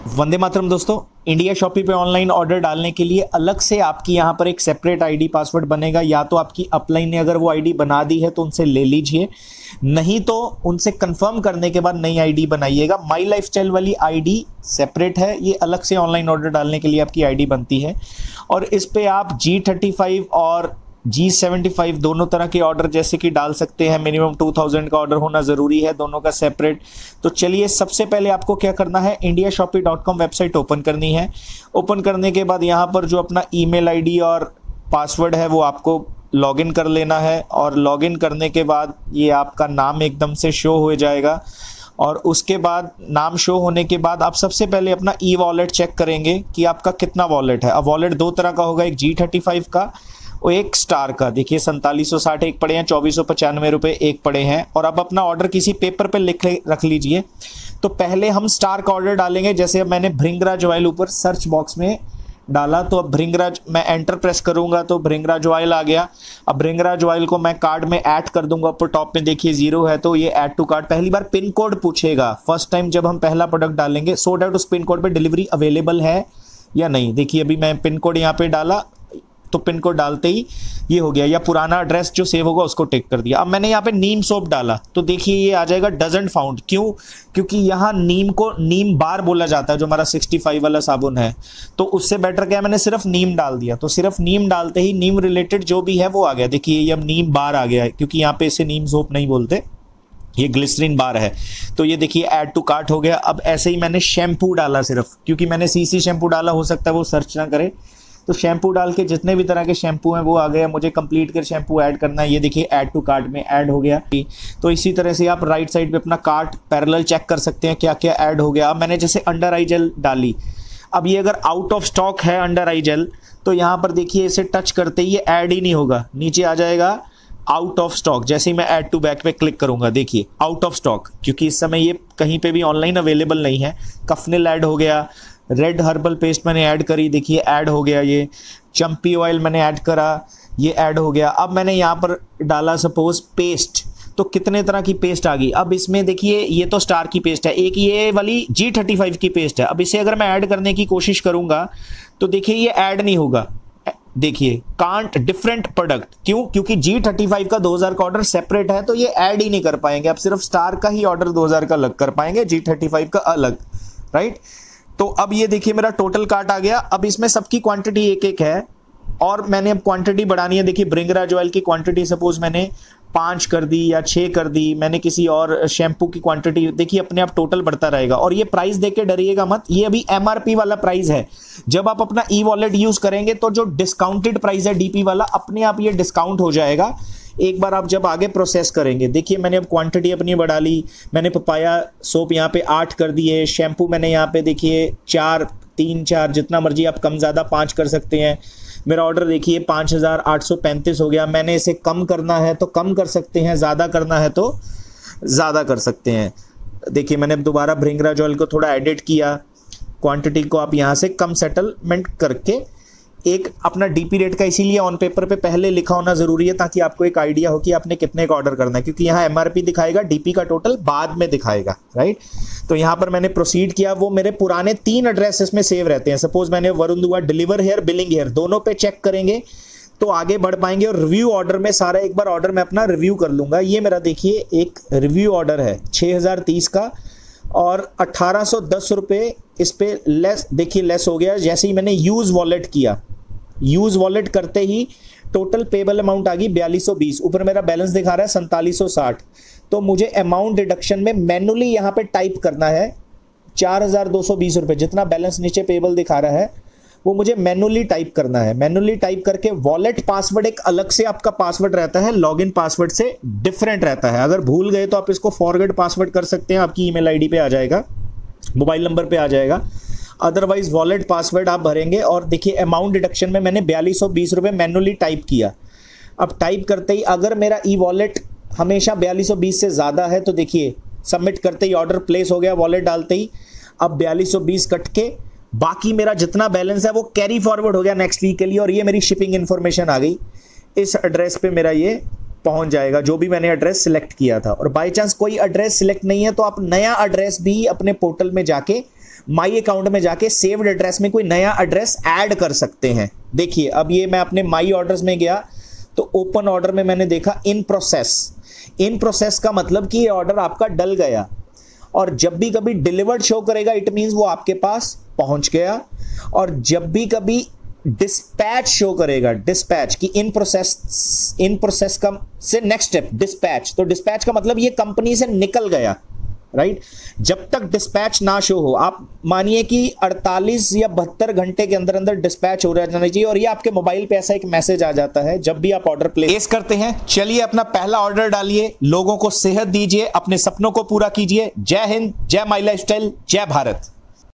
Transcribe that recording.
वंदे मातरम दोस्तों। India Shoppe पे ऑनलाइन ऑर्डर डालने के लिए अलग से आपकी यहाँ पर एक सेपरेट आईडी पासवर्ड बनेगा। या तो आपकी अपलाइन ने अगर वो आईडी बना दी है तो उनसे ले लीजिए, नहीं तो उनसे कंफर्म करने के बाद नई आईडी बनाइएगा। माई लाइफस्टाइल वाली आईडी सेपरेट है, ये अलग से ऑनलाइन ऑर्डर डालने के लिए आपकी आईडी बनती है। और इस पे आप G35 और G75 दोनों तरह के ऑर्डर जैसे कि डाल सकते हैं। मिनिमम 2000 का ऑर्डर होना ज़रूरी है, दोनों का सेपरेट। तो चलिए, सबसे पहले आपको क्या करना है, indiashopee.com वेबसाइट ओपन करनी है। ओपन करने के बाद यहाँ पर जो अपना ईमेल आईडी और पासवर्ड है वो आपको लॉगिन कर लेना है। और लॉगिन करने के बाद ये आपका नाम एकदम से शो हो जाएगा। और उसके बाद नाम शो होने के बाद आप सबसे पहले अपना ई वॉलेट चेक करेंगे कि आपका कितना वॉलेट है। अब वॉलेट दो तरह का होगा, एक G35 का और एक स्टार का। देखिए 4760 एक पड़े हैं, 2495 रुपये एक पड़े हैं। और अब अपना ऑर्डर किसी पेपर पे लिख रख लीजिए। तो पहले हम स्टार का ऑर्डर डालेंगे। जैसे अब मैंने भृंगराज ऑयल ऊपर सर्च बॉक्स में डाला, तो अब भृंगराज मैं एंटर प्रेस करूंगा तो भृंगराज ऑयल आ गया। अब भृंगराज ऑयल को मैं कार्ड में ऐड कर दूंगा। ऊपर टॉप में देखिए 0 है तो ये ऐड टू कार्ड। पहली बार पिन कोड पूछेगा फर्स्ट टाइम जब हम पहला प्रोडक्ट डालेंगे, सो डैट उस पिन कोड पे डिलीवरी अवेलेबल है या नहीं। देखिए अभी मैं पिन कोड यहाँ पे डाला तो पिन कोड डालते ही ये हो गया, या पुराना एड्रेस जो सेव होगा उसको टिक कर दिया। अब मैंने यहाँ पे नीम सोप डाला तो देखिए ये आ जाएगा डजंट फाउंड। क्यों? क्योंकि यहाँ नीम को नीम बार बोला जाता है, जो हमारा 65 वाला साबुन है। तो उससे बेटर क्या है, मैंने सिर्फ नीम डाल दिया। तो सिर्फ नीम डालते ही नीम रिलेटेड जो भी है वो आ गया। देखिए ये अब नीम बार आ गया है, क्योंकि यहाँ पे इसे नीम सोप नहीं बोलते, ये ग्लिसरीन बार है। तो ये देखिए ऐड टू कार्ट हो गया। अब ऐसे ही मैंने शैम्पू डाला सिर्फ, क्योंकि मैंने CC शैम्पू डाला, हो सकता है वो सर्च ना करे। तो शैम्पू डाल के जितने भी तरह के शैम्पू हैं वो आ गया। मुझे कंप्लीट कर शैम्पू ऐड करना है। ये देखिए ऐड टू कार्ट में ऐड हो गया। तो इसी तरह से आप राइट साइड पे अपना कार्ट पैरेलल चेक कर सकते हैं क्या क्या ऐड हो गया। अब मैंने जैसे अंडर आई जेल डाली, अब ये अगर आउट ऑफ स्टॉक है अंडर आई जेल तो यहाँ पर देखिए इसे टच करते ही ये ऐड ही नहीं होगा, नीचे आ जाएगा आउट ऑफ स्टॉक। जैसे ही मैं ऐड टू बैक पे क्लिक करूंगा देखिए आउट ऑफ स्टॉक, क्योंकि इस समय ये कहीं पे भी ऑनलाइन अवेलेबल नहीं है। कफनिल ऐड हो गया, रेड हर्बल पेस्ट मैंने ऐड करी, देखिए ऐड हो गया। ये चंपी ऑयल मैंने ऐड करा, ये ऐड हो गया। अब मैंने यहाँ पर डाला सपोज पेस्ट, तो कितने तरह की पेस्ट आ गई। अब इसमें देखिए ये तो स्टार की पेस्ट है, एक ये वाली G35 की पेस्ट है। अब इसे अगर मैं ऐड करने की कोशिश करूंगा तो देखिए ये ऐड नहीं होगा। देखिए कांट डिफरेंट प्रोडक्ट। क्यों? क्योंकि G35 का 2000 का ऑर्डर सेपरेट है, तो ये ऐड ही नहीं कर पाएंगे। अब सिर्फ स्टार का ही ऑर्डर 2000 का अलग कर पाएंगे, G35 का अलग, राइट। तो अब ये देखिए मेरा टोटल कार्ट आ गया। अब इसमें सबकी क्वांटिटी एक एक है और मैंने अब क्वांटिटी बढ़ानी है। देखिए भृंगराज ऑयल की क्वांटिटी सपोज मैंने 5 कर दी या 6 कर दी। मैंने किसी और शैम्पू की क्वांटिटी, देखिए अपने आप टोटल बढ़ता रहेगा। और ये प्राइस देख के डरिएगा मत, ये अभी MRP वाला प्राइस है। जब आप अपना ई वॉलेट यूज करेंगे तो जो डिस्काउंटेड प्राइस है DP वाला, अपने आप ये डिस्काउंट हो जाएगा एक बार आप जब आगे प्रोसेस करेंगे। देखिए मैंने अब क्वांटिटी अपनी बढ़ा ली। मैंने पपाया सोप यहाँ पे 8 कर दिए, शैम्पू मैंने यहाँ पे देखिए 4, 3, 4 जितना मर्जी आप कम ज़्यादा 5 कर सकते हैं। मेरा ऑर्डर देखिए 5835 हो गया। मैंने इसे कम करना है तो कम कर सकते हैं, ज़्यादा करना है तो ज़्यादा कर सकते हैं। देखिए मैंने दोबारा भृंगराज ऑयल को थोड़ा एडिट किया। क्वांटिटी को आप यहाँ से कम सेटलमेंट करके एक अपना DP रेट का इसीलिए ऑन पेपर पे पहले लिखा होना ज़रूरी है, ताकि आपको एक आइडिया हो कि आपने कितने का ऑर्डर करना है। क्योंकि यहाँ MRP दिखाएगा, DP का टोटल बाद में दिखाएगा, राइट। तो यहाँ पर मैंने प्रोसीड किया। वो मेरे पुराने 3 एड्रेस इसमें सेव रहते हैं। सपोज मैंने वरुण दुआ डिलीवर हेयर, बिलिंग हेयर दोनों पे चेक करेंगे तो आगे बढ़ पाएंगे। और रिव्यू ऑर्डर में सारा एक बार ऑर्डर मैं अपना रिव्यू कर लूँगा। ये मेरा देखिए एक रिव्यू ऑर्डर है 6030 का और 1810 रुपये इस पे लेस, देखिए लेस हो गया। जैसे ही मैंने यूज़ वॉलेट किया, यूज़ वॉलेट करते ही टोटल पेबल अमाउंट आ गई 4220। ऊपर मेरा बैलेंस दिखा रहा है 4760। तो मुझे अमाउंट डिडक्शन में मैनुअली यहाँ पे टाइप करना है 4220 रुपये। जितना बैलेंस नीचे पेबल दिखा रहा है वो मुझे मैनुअली टाइप करना है। मैनुअली टाइप करके वॉलेट पासवर्ड एक अलग से आपका पासवर्ड रहता है, लॉगिन पासवर्ड से डिफरेंट रहता है। अगर भूल गए तो आप इसको फॉरगेट पासवर्ड कर सकते हैं, आपकी ईमेल आईडी पे आ जाएगा, मोबाइल नंबर पे आ जाएगा। अदरवाइज वॉलेट पासवर्ड आप भरेंगे। और देखिए अमाउंट डिडक्शन में मैंने 4220 रुपये मैनुअली टाइप किया। अब टाइप करते ही अगर मेरा ई वॉलेट हमेशा 4220 से ज़्यादा है तो देखिए सबमिट करते ही ऑर्डर प्लेस हो गया। वॉलेट डालते ही अब 4220 कट के बाकी मेरा जितना बैलेंस है वो कैरी फॉरवर्ड हो गया नेक्स्ट वीक के लिए। और ये मेरी शिपिंग इन्फॉर्मेशन आ गई, इस एड्रेस पे मेरा ये पहुंच जाएगा जो भी मैंने एड्रेस सिलेक्ट किया था। और बाय चांस कोई एड्रेस सिलेक्ट नहीं है तो आप नया एड्रेस भी अपने पोर्टल में जाके माई अकाउंट में जाके सेव्ड एड्रेस में कोई नया एड्रेस ऐड कर सकते हैं। देखिए अब ये मैं अपने माई ऑर्डर्स में गया तो ओपन ऑर्डर में मैंने देखा इन प्रोसेस। इन प्रोसेस का मतलब कि ये ऑर्डर आपका डल गया, और जब भी कभी डिलीवर्ड शो करेगा इट मींस वो आपके पास पहुंच गया। और जब भी कभी डिस्पैच शो करेगा, डिस्पैच की इन प्रोसेस का से नेक्स्ट स्टेप डिस्पैच, तो डिस्पैच का मतलब ये कंपनी से निकल गया, राइट। जब तक डिस्पैच ना शो हो, आप मानिए कि 48 या 72 घंटे के अंदर अंदर डिस्पैच हो जाना चाहिए, और ये आपके मोबाइल पे ऐसा एक मैसेज आ जाता है जब भी आप ऑर्डर प्लेस करते हैं। चलिए अपना पहला ऑर्डर डालिए, लोगों को सेहत दीजिए, अपने सपनों को पूरा कीजिए। जय हिंद, जय माई लाइफस्टाइल, जय भारत।